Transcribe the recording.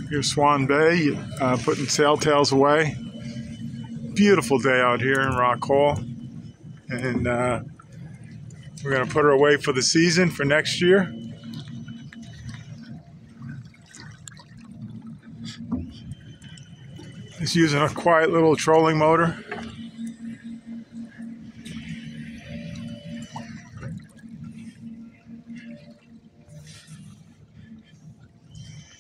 Here's Swan Bay, putting sailtails away. Beautiful day out here in Rock Hall. And we're going to put her away for the season for next year. Just using a quiet little trolling motor.